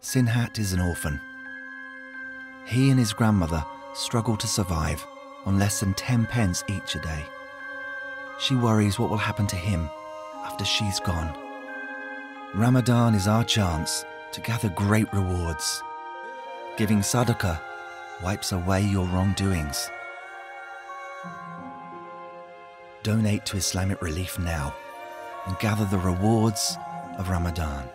Sinhat is an orphan. He and his grandmother struggle to survive on less than 10 pence each a day. She worries what will happen to him after she's gone. Ramadan is our chance to gather great rewards. Giving sadaqah wipes away your wrongdoings. Donate to Islamic Relief now and gather the rewards of Ramadan.